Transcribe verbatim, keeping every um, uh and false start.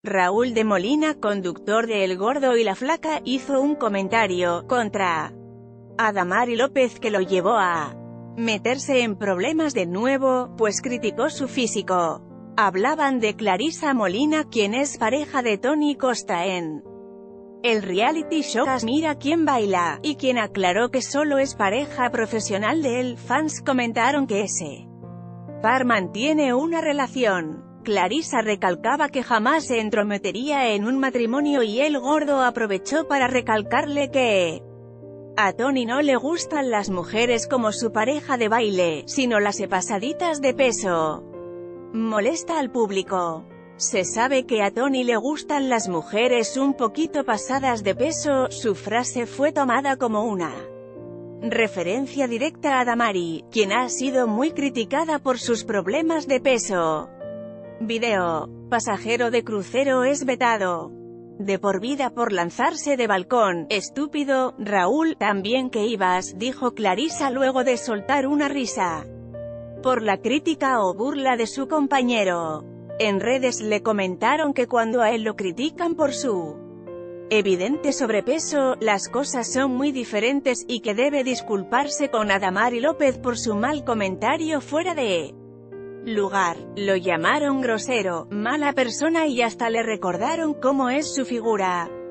Raúl de Molina, conductor de El Gordo y la Flaca, hizo un comentario contra Adamari López que lo llevó a meterse en problemas de nuevo, pues criticó su físico. Hablaban de Clarisa Molina, quien es pareja de Tony Costa en el reality show Mira quién baila, y quien aclaró que solo es pareja profesional de él. Fans comentaron que ese par mantiene una relación. Clarisa recalcaba que jamás se entrometería en un matrimonio y El Gordo aprovechó para recalcarle que a Tony no le gustan las mujeres como su pareja de baile, sino las pasaditas de peso. Molesta al público. Se sabe que a Tony le gustan las mujeres un poquito pasadas de peso. Su frase fue tomada como una referencia directa a Adamari, quien ha sido muy criticada por sus problemas de peso. Video. Pasajero de crucero es vetado de por vida por lanzarse de balcón. Estúpido, Raúl, también que ibas, dijo Clarisa luego de soltar una risa por la crítica o burla de su compañero. En redes le comentaron que cuando a él lo critican por su evidente sobrepeso, las cosas son muy diferentes y que debe disculparse con Adamari López por su mal comentario fuera de lugar. Lo llamaron grosero, mala persona y hasta le recordaron cómo es su figura.